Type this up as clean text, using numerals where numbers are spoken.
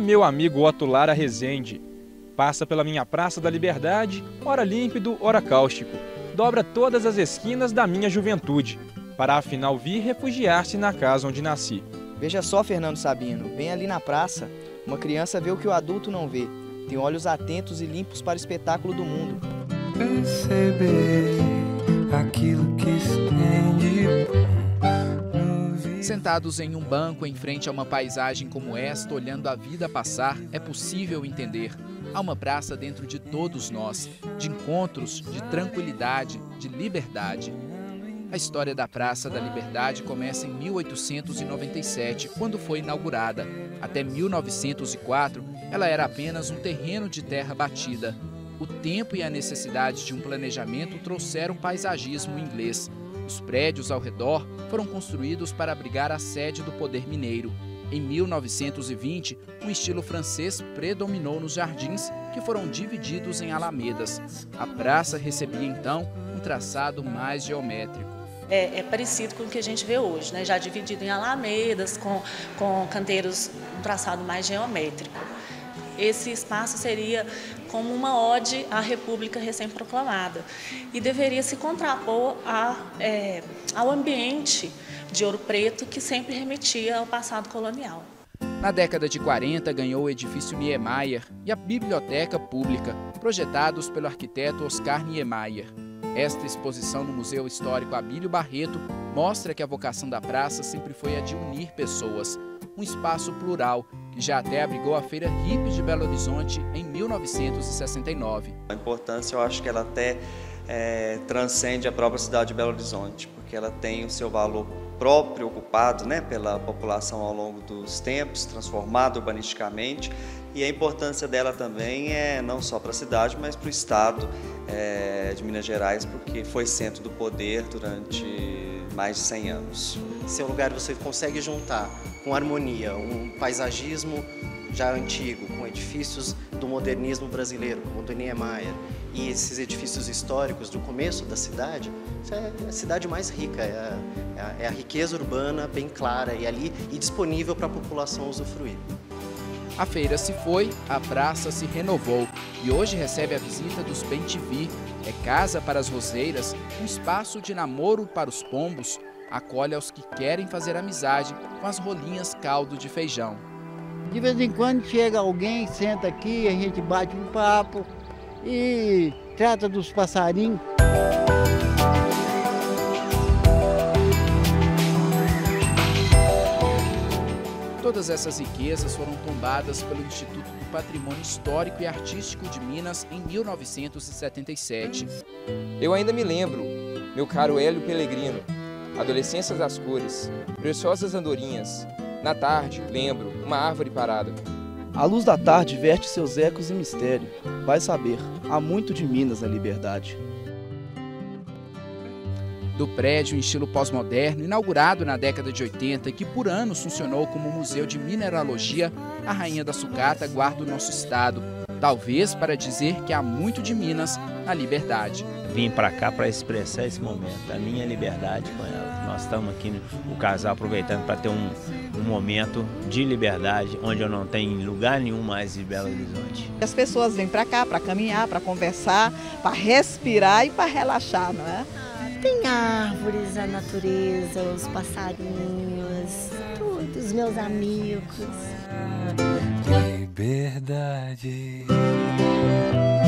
meu amigo Otto Lara Rezende. Passa pela minha Praça da Liberdade, ora límpido, ora cáustico. Dobra todas as esquinas da minha juventude, para afinal vir refugiar-se na casa onde nasci. Veja só, Fernando Sabino, bem ali na praça, uma criança vê o que o adulto não vê. Tem olhos atentos e limpos para o espetáculo do mundo. Perceber aquilo que estende. Sentados em um banco em frente a uma paisagem como esta, olhando a vida passar, é possível entender. Há uma praça dentro de todos nós, de encontros, de tranquilidade, de liberdade. A história da Praça da Liberdade começa em 1897, quando foi inaugurada. Até 1904, ela era apenas um terreno de terra batida. O tempo e a necessidade de um planejamento trouxeram paisagismo inglês. Os prédios ao redor foram construídos para abrigar a sede do poder mineiro. Em 1920, um estilo francês predominou nos jardins, que foram divididos em alamedas. A praça recebia, então, um traçado mais geométrico. É parecido com o que a gente vê hoje, né? Já dividido em alamedas, com canteiros, um traçado mais geométrico. Esse espaço seria como uma ode à República recém-proclamada e deveria se contrapor ao ambiente de Ouro Preto, que sempre remetia ao passado colonial. Na década de 40, ganhou o edifício Niemeyer e a Biblioteca Pública, projetados pelo arquiteto Oscar Niemeyer. Esta exposição no Museu Histórico Abílio Barreto mostra que a vocação da praça sempre foi a de unir pessoas. Um espaço plural, que já até abrigou a Feira Hippie de Belo Horizonte em 1969. A importância, eu acho que ela até transcende a própria cidade de Belo Horizonte, porque ela tem o seu valor próprio ocupado, né, pela população ao longo dos tempos, transformada urbanisticamente, e a importância dela também é não só para a cidade, mas para o estado de Minas Gerais, porque foi centro do poder durante mais de 100 anos. Seu lugar você consegue juntar com harmonia um paisagismo já antigo, com edifícios do modernismo brasileiro, como o do Niemeyer, e esses edifícios históricos do começo da cidade. Isso é a cidade mais rica, é a riqueza urbana bem clara e disponível para a população usufruir. A feira se foi, a praça se renovou e hoje recebe a visita dos bem-te-vi. É casa para as roseiras, um espaço de namoro para os pombos, acolhe aos que querem fazer amizade com as rolinhas caldo de feijão. De vez em quando chega alguém, senta aqui, a gente bate um papo e trata dos passarinhos. Todas essas riquezas foram tombadas pelo Instituto do Patrimônio Histórico e Artístico de Minas em 1977. Eu ainda me lembro, meu caro Hélio Pellegrino, Adolescências das Cores, Preciosas Andorinhas. Na tarde, lembro, uma árvore parada. A luz da tarde verte seus ecos em mistério. Vai saber, há muito de Minas na Liberdade. Do prédio em estilo pós-moderno, inaugurado na década de 80 e que por anos funcionou como museu de mineralogia, a Rainha da Sucata guarda o nosso estado, talvez para dizer que há muito de Minas na Liberdade. Vim para cá para expressar esse momento, a minha liberdade com ela. Nós estamos aqui, o casal, aproveitando para ter um momento de liberdade, onde eu não tenho lugar nenhum mais de Belo Horizonte. As pessoas vêm para cá para caminhar, para conversar, para respirar e para relaxar, não é? Tem árvores, a natureza, os passarinhos, todos os meus amigos. Liberdade.